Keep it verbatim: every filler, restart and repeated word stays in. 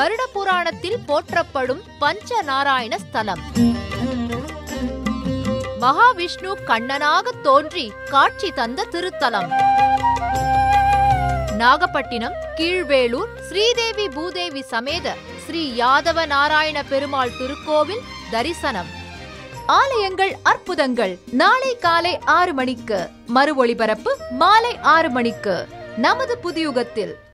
கருட புராணத்தில் போற்றப்படும் பஞ்ச நாராயண ஸ்தலம். மகாவிஷ்ணு கண்ணனாக தோன்றி காட்சி தந்த திருத்தலம். நாகப்பட்டினம் கீழ்வேளூர் ஸ்ரீதேவி பூதேவி சமேத ஸ்ரீ யாதவ நாராயண பெருமாள் திருக்கோவில் தரிசனம். ஆலயங்கள் அற்புதங்கள் நாளை காலை ஆறு மணிக்கு, மறு ஒளிபரப்பு மாலை ஆறு மணிக்கு நமது புதியுகத்தில்.